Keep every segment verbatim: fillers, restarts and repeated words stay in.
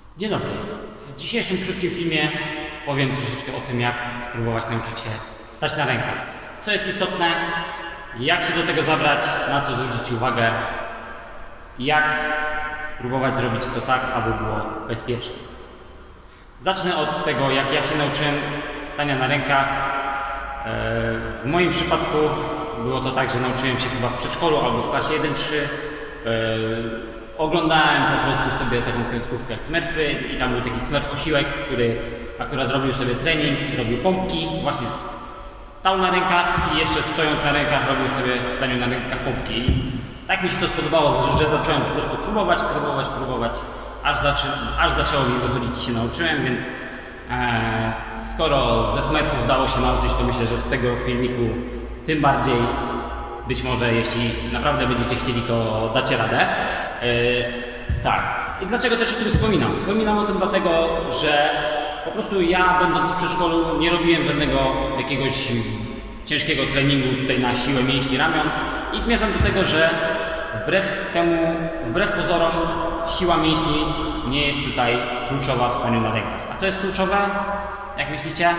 Dzień dobry. W dzisiejszym krótkim filmie powiem troszeczkę o tym, jak spróbować nauczyć się stać na rękach. Co jest istotne, jak się do tego zabrać, na co zwrócić uwagę, jak spróbować zrobić to tak, aby było bezpiecznie. Zacznę od tego, jak ja się nauczyłem stania na rękach. W moim przypadku było to tak, że nauczyłem się chyba w przedszkolu albo w klasie jeden trzy. Oglądałem po prostu sobie taką kreskówkę Smurfy i tam był taki Smurf Osiłek, który akurat robił sobie trening, robił pompki, właśnie stał na rękach i jeszcze stojąc na rękach robił sobie w staniu na rękach pompki. I tak mi się to spodobało, że, że zacząłem po prostu próbować, próbować, próbować, aż, zaczę, aż zaczęło mi wychodzić i się nauczyłem, więc e, skoro ze Smurfów udało się nauczyć, to myślę, że z tego filmiku tym bardziej. Być może jeśli naprawdę będziecie chcieli, to dacie radę. Yy, tak. I dlaczego też o tym wspominam? Wspominam o tym dlatego, że po prostu ja, będąc w przedszkolu, nie robiłem żadnego jakiegoś ciężkiego treningu tutaj na siłę mięśni ramion i zmierzam do tego, że wbrew temu, wbrew pozorom, siła mięśni nie jest tutaj kluczowa w staniu na rękach. A co jest kluczowe? Jak myślicie?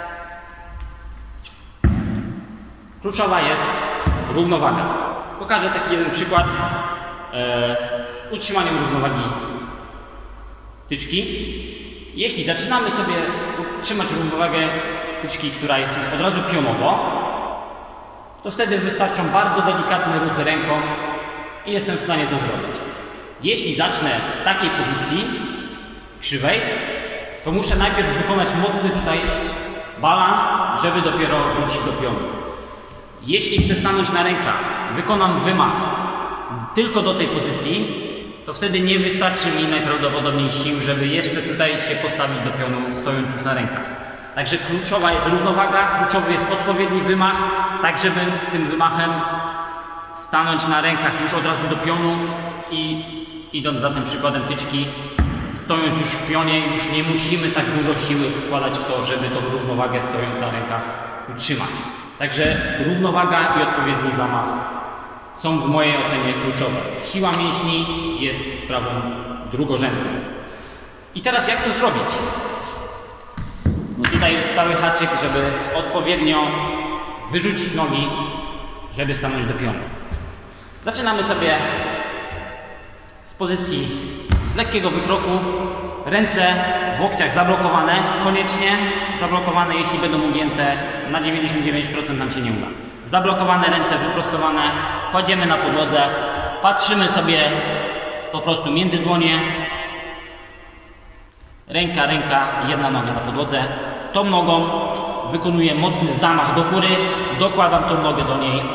Kluczowa jest równowaga. Pokażę taki jeden przykład e, z utrzymaniem równowagi tyczki. Jeśli zaczynamy sobie trzymać równowagę tyczki, która jest już od razu pionowo, to wtedy wystarczą bardzo delikatne ruchy ręką i jestem w stanie to zrobić. Jeśli zacznę z takiej pozycji krzywej, to muszę najpierw wykonać mocny tutaj balans, żeby dopiero wrócić do pionu. Jeśli chcę stanąć na rękach, wykonam wymach tylko do tej pozycji, to wtedy nie wystarczy mi najprawdopodobniej sił, żeby jeszcze tutaj się postawić do pionu, stojąc już na rękach. Także kluczowa jest równowaga, kluczowy jest odpowiedni wymach, tak żeby z tym wymachem stanąć na rękach już od razu do pionu i idąc za tym przykładem tyczki, stojąc już w pionie, już nie musimy tak dużo siły wkładać w to, żeby tą równowagę stojąc na rękach utrzymać. Także równowaga i odpowiedni zamach są w mojej ocenie kluczowe. Siła mięśni jest sprawą drugorzędną. I teraz jak to zrobić? No tutaj jest cały haczyk, żeby odpowiednio wyrzucić nogi, żeby stanąć do pionu. Zaczynamy sobie z pozycji z lekkiego wykroku. Ręce w łokciach zablokowane, koniecznie zablokowane, jeśli będą ugięte, na dziewięćdziesiąt dziewięć procent nam się nie uda. Zablokowane ręce, wyprostowane, kładziemy na podłodze, patrzymy sobie po prostu między dłonie, ręka, ręka, jedna noga na podłodze. Tą nogą wykonuję mocny zamach do góry, dokładam tą nogę do niej.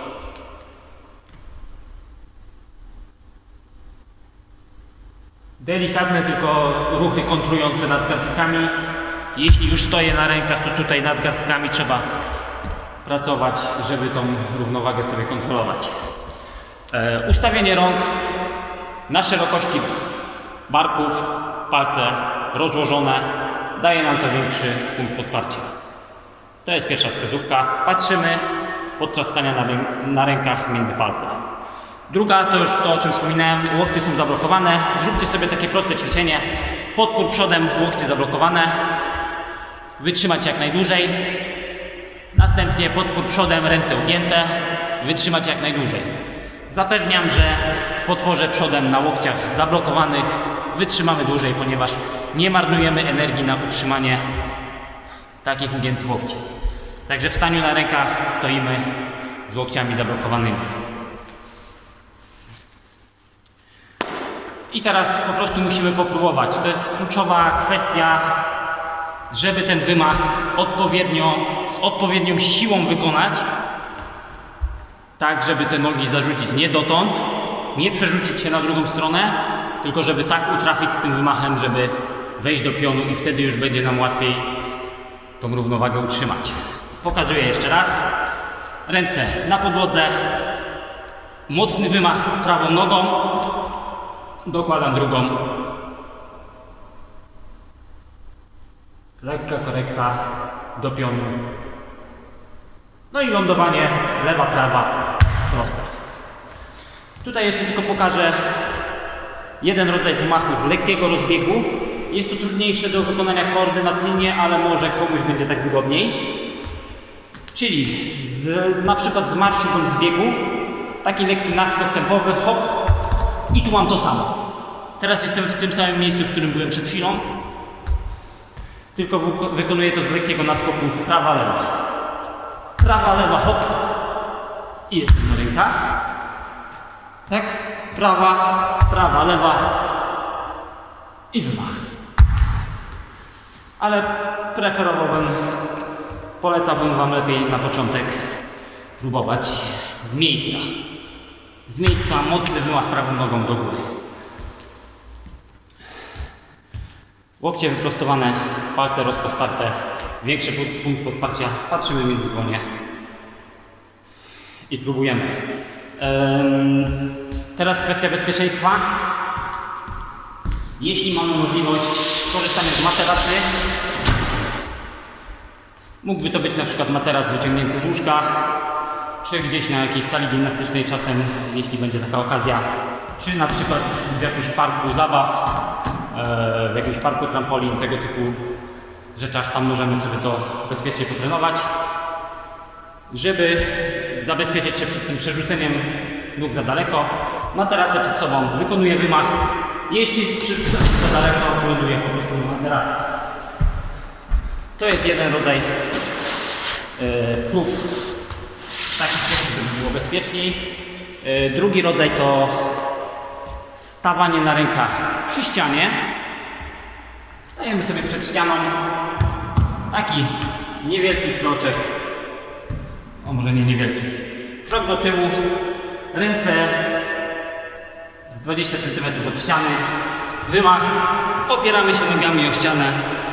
Delikatne tylko ruchy kontrujące nadgarstkami. Jeśli już stoję na rękach, to tutaj nadgarstkami trzeba pracować, żeby tą równowagę sobie kontrolować. E, ustawienie rąk na szerokości barków, palce rozłożone daje nam to większy punkt podparcia. To jest pierwsza wskazówka. Patrzymy podczas stania na, rę na rękach między palce. Druga to już to, o czym wspominałem, łokcie są zablokowane. Zróbcie sobie takie proste ćwiczenie. Podpór przodem, łokcie zablokowane. Wytrzymać jak najdłużej. Następnie podpór przodem, ręce ugięte. Wytrzymać jak najdłużej. Zapewniam, że w podporze przodem na łokciach zablokowanych wytrzymamy dłużej, ponieważ nie marnujemy energii na utrzymanie takich ugiętych łokci. Także w staniu na rękach stoimy z łokciami zablokowanymi. I teraz po prostu musimy popróbować. To jest kluczowa kwestia, żeby ten wymach odpowiednio, z odpowiednią siłą wykonać, tak żeby te nogi zarzucić nie dotąd, nie przerzucić się na drugą stronę, tylko żeby tak utrafić z tym wymachem, żeby wejść do pionu i wtedy już będzie nam łatwiej tą równowagę utrzymać. Pokazuję jeszcze raz. Ręce na podłodze, mocny wymach prawą nogą, dokładam drugą. Lekka korekta do pionu. No i lądowanie lewa, prawa, prosta. Tutaj jeszcze tylko pokażę jeden rodzaj wymachu z lekkiego rozbiegu Jest to trudniejsze do wykonania koordynacyjnie, ale może komuś będzie tak wygodniej. Czyli z, na przykład z marszu bądź z biegu, taki lekki naskok tempowy, hop, i tu mam to samo. Teraz jestem w tym samym miejscu, w którym byłem przed chwilą, tylko wykonuję to z lekkiego naskoku prawa, lewa. Prawa, lewa, hop, i jestem na rękach. Tak, prawa, prawa, lewa i wymach. Ale preferowałbym, polecałbym Wam lepiej na początek próbować z miejsca. Z miejsca mocny wymach prawą nogą do góry. Łokcie wyprostowane, palce rozpostarte, większy punkt podparcia, patrzymy między dłonie i próbujemy. Um, teraz kwestia bezpieczeństwa. Jeśli mamy możliwość, korzystamy z materacy. Mógłby to być na przykład materac wyciągnięty z łóżka, czy gdzieś na jakiejś sali gimnastycznej czasem, jeśli będzie taka okazja, czy na przykład w jakimś parku zabaw, w jakimś parku trampolin, tego typu rzeczach, tam możemy sobie to bezpiecznie potrenować, żeby zabezpieczyć się przed tym przerzuceniem nóg za daleko. Materacę przed sobą, wykonuję wymach. Jeśli za daleko, ląduję po prostu na materacy. To jest jeden rodzaj yy, prób w taki sposób, żeby było bezpieczniej. Yy, drugi rodzaj to stawanie na rękach przy ścianie. Stajemy sobie przed ścianą. Taki niewielki kroczek. O, może nie niewielki. Krok do tyłu. Ręce z dwadzieścia centymetrów od ściany. Wymach. Opieramy się nogami o ścianę.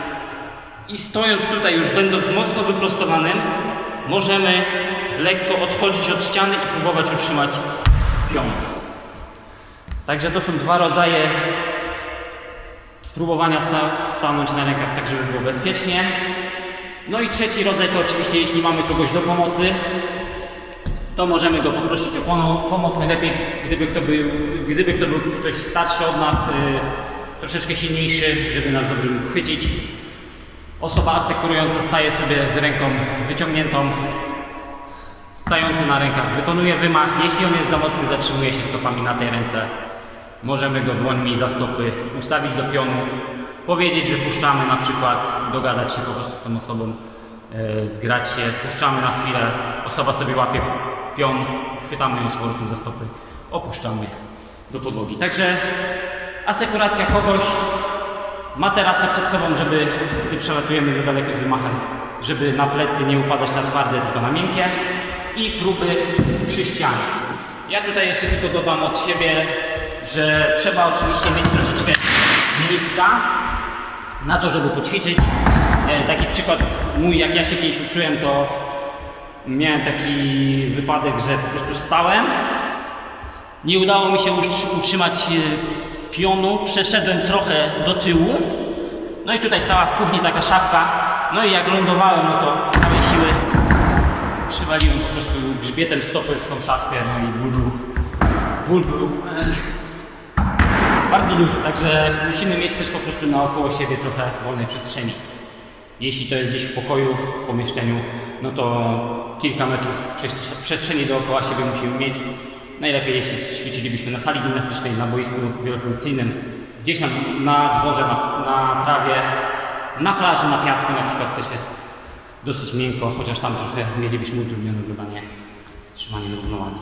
I stojąc tutaj, już będąc mocno wyprostowanym, możemy lekko odchodzić od ściany i próbować utrzymać pion. Także to są dwa rodzaje próbowania sta stanąć na rękach tak, żeby było bezpiecznie. No i trzeci rodzaj to oczywiście, jeśli mamy kogoś do pomocy, to możemy go poprosić o pomoc. Najlepiej, gdyby kto był, gdyby kto był ktoś starszy od nas, yy, troszeczkę silniejszy, żeby nas dobrze mógł chwycić. Osoba asekurująca staje sobie z ręką wyciągniętą, stający na rękach wykonuje wymach. Jeśli on jest za mocny, zatrzymuje się stopami na tej ręce. Możemy go dłońmi za stopy ustawić do pionu, powiedzieć, że puszczamy na przykład, dogadać się po prostu z tą osobą, yy, zgrać się, puszczamy na chwilę, osoba sobie łapie pion, chwytamy ją z powrotem za stopy, opuszczamy do podłogi. Także asekuracja kogoś, materacja przed sobą, żeby gdy przelatujemy za daleko z wymachem, żeby na plecy nie upadać na twarde, tylko na miękkie, i próby przy ścianie. Ja tutaj jeszcze tylko dodam od siebie, że trzeba oczywiście mieć troszeczkę miejsca na to, żeby poćwiczyć. Taki przykład mój, jak ja się kiedyś uczyłem, to miałem taki wypadek, że po prostu stałem, nie udało mi się utrzymać pionu, przeszedłem trochę do tyłu, no i tutaj stała w kuchni taka szafka, no i jak lądowałem, no to z całej siły przywaliłem po prostu grzbietem stopy w tą szafkę, no i ból był, ból był bardzo duży, także musimy mieć też po prostu naokoło siebie trochę wolnej przestrzeni. Jeśli to jest gdzieś w pokoju, w pomieszczeniu, no to kilka metrów przestrzeni dookoła siebie musimy mieć. Najlepiej, jeśli ćwiczylibyśmy na sali gimnastycznej, na boisku wielofunkcyjnym, gdzieś na, na dworze, na, na trawie, na plaży, na piasku na przykład też jest dosyć miękko, chociaż tam trochę mielibyśmy utrudnione zadanie z trzymaniem równowagi.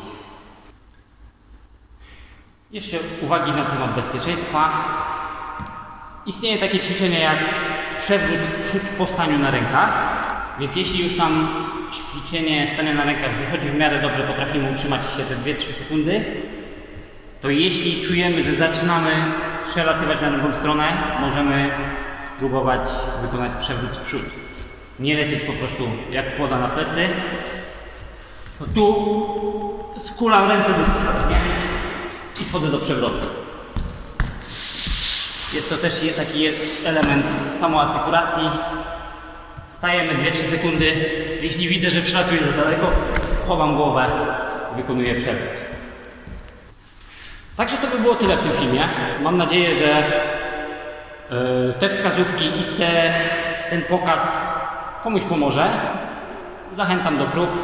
Jeszcze uwagi na temat bezpieczeństwa. Istnieje takie ćwiczenie jak przewrót w przód po staniu na rękach, więc jeśli już nam ćwiczenie stania na rękach wychodzi w miarę dobrze, potrafimy utrzymać się te dwie trzy sekundy, to jeśli czujemy, że zaczynamy przelatywać na drugą stronę, możemy spróbować wykonać przewrót w przód. Nie lecieć po prostu jak kłoda na plecy. To tu skulam ręce do tyłu i schodzę do przewrotu. Jest to też taki jest element samoasekuracji. Stajemy dwie trzy sekundy. Jeśli widzę, że przelatuję za daleko, chowam głowę, wykonuję przewrót. Także to by było tyle w tym filmie. Mam nadzieję, że te wskazówki i te, ten pokaz komuś pomoże. Zachęcam do prób.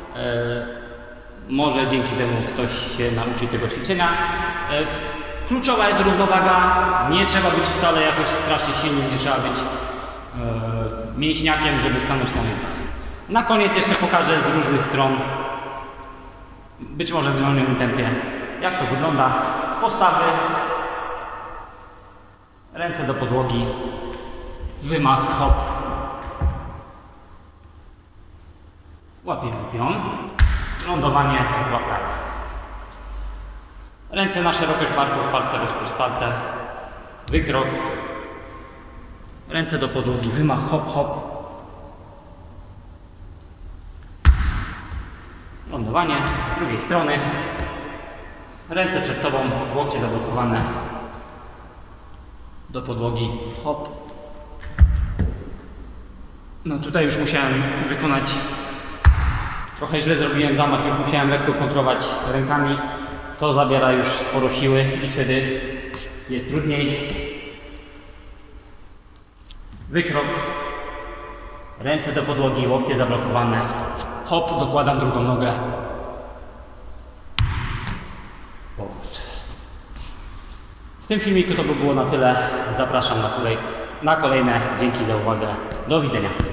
Może dzięki temu ktoś się nauczy tego ćwiczenia. Kluczowa jest równowaga. Nie trzeba być wcale jakoś strasznie silnym, nie trzeba być mięśniakiem, żeby stanąć na rękach. Na koniec jeszcze pokażę z różnych stron, być może w zwolnionym tempie, jak to wygląda z postawy. Ręce do podłogi, wymach, hop. Łapiemy pion, lądowanie, dwa prawe. Ręce na szerokość barków, palce rozproste, wykrok. Ręce do podłogi, wymach, hop, hop. Lądowanie z drugiej strony. Ręce przed sobą, łokcie zablokowane. Do podłogi, hop. No tutaj już musiałem wykonać, trochę źle zrobiłem zamach, już musiałem lekko kontrolować rękami. To zabiera już sporo siły i wtedy jest trudniej. Wykrok. Ręce do podłogi, łokcie zablokowane. Hop, dokładam drugą nogę. Powrót. W tym filmiku to by było na tyle. Zapraszam na, kolej, na kolejne. Dzięki za uwagę. Do widzenia.